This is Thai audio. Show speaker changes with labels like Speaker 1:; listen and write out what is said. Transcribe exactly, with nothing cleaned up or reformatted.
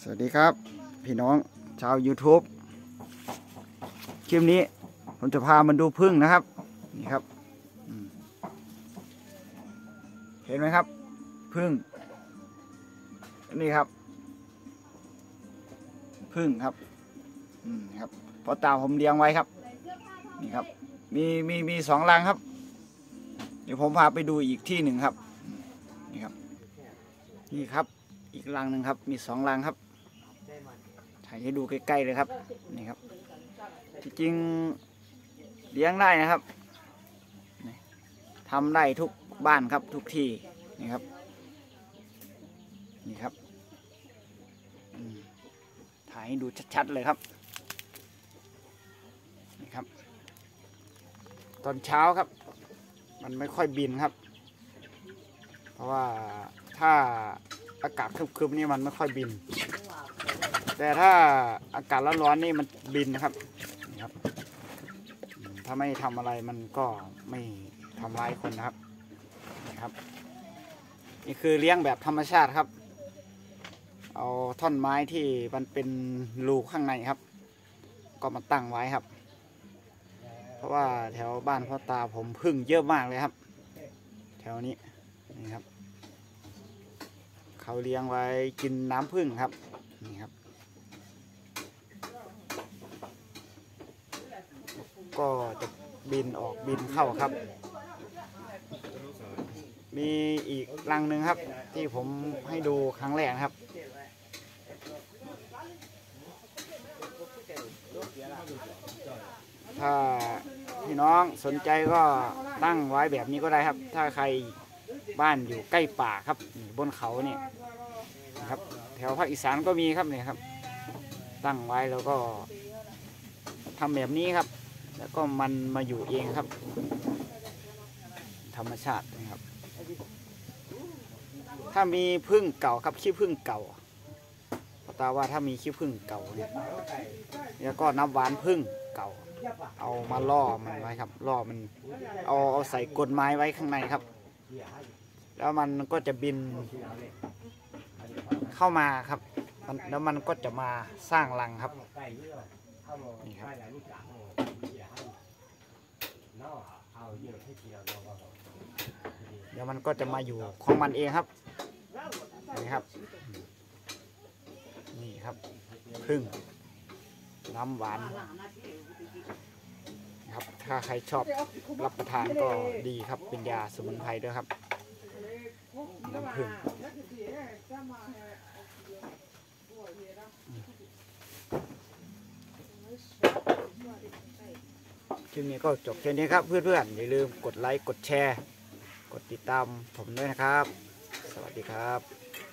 Speaker 1: สวัสดีครับพี่น้องชาว YouTube คลิปนี้ผมจะพามาดูผึ้งนะครับนี่ครับเห็นไหมครับผึ้งนี่ครับผึ้งครับอืมครับพอตาผมเลี้ยงไว้ครับนี่ครับมีมีมีสองรังครับเดี๋ยวผมพาไปดูอีกที่หนึ่งครับนี่ครับนี่ครับอีกรังหนึ่งครับมีสองรังครับถ่ายให้ดูใกล้ๆเลยครับนี่ครับที่จริงเลี้ยงได้นะครับทำได้ทุกบ้านครับทุกที่นี่ครับนี่ครับถ่ายให้ดูชัดๆเลยครับนี่ครับตอนเช้าครับมันไม่ค่อยบินครับเพราะว่าถ้าอากาศครึมๆนี่มันไม่ค่อยบินแต่ถ้าอากาศร้อนๆนี่มันบินนะครับนี่ครับถ้าไม่ทำอะไรมันก็ไม่ทำร้ายคนนะครับนี่ครับนี่คือเลี้ยงแบบธรรมชาติครับเอาท่อนไม้ที่มันเป็นรูข้างในครับก็มาตั้งไว้ครับเพราะว่าแถวบ้านพ่อตาผมผึ้งเยอะมากเลยครับแถวนี้นี่ครับเขาเลี้ยงไว้กินน้ำผึ้งครับนี่ครับก็จะบินออกบินเข้าครับมีอีกรังหนึ่งครับที่ผมให้ดูครั้งแรกครับถ้าพี่น้องสนใจก็ตั้งไว้แบบนี้ก็ได้ครับถ้าใครบ้านอยู่ใกล้ป่าครับบนเขาเนี่ยนะครับแถวภาคอีสานก็มีครับเนี่ยครับตั้งไว้แล้วก็ทำแบบนี้ครับแล้วก็มันมาอยู่เองครับธรรมชาตินะครับถ้ามีผึ้งเก่าครับขี้ผึ้งเก่าตาว่าถ้ามีขี้ผึ้งเก่าเนี่ยแล้วก็น้ำหวานผึ้งเก่าเอามาล่อมันไว้ครับล่อมันเอาเอาใส่กลไม้ไว้ข้างในครับแล้วมันก็จะบินเข้ามาครับแล้วมันก็จะมาสร้างรังครับนี่ครับเดี๋ยวมันก็จะมาอยู่ของมันเองครับนี่ครับนี่ครับผึ้งน้ำหวานครับถ้าใครชอบรับประทานก็ดีครับเป็นยาสมุนไพรด้วยครับน้ำผึ้งคลิปนี้ก็จบแค่นี้ครับเพื่อนๆอย่าลืมกดไลค์กดแชร์กดติดตามผมด้วยนะครับสวัสดีครับ